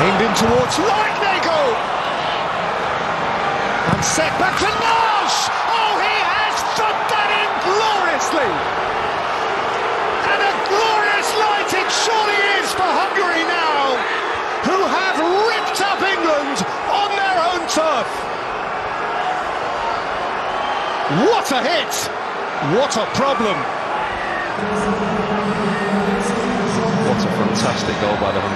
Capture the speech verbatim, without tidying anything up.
Aimed in towards Lightnego. And set back to Nagy. Oh, he has thumped that in gloriously. And a glorious night it surely is for Hungary now, who have ripped up England on their own turf. What a hit! What a problem! What a fantastic goal by the Hungarians.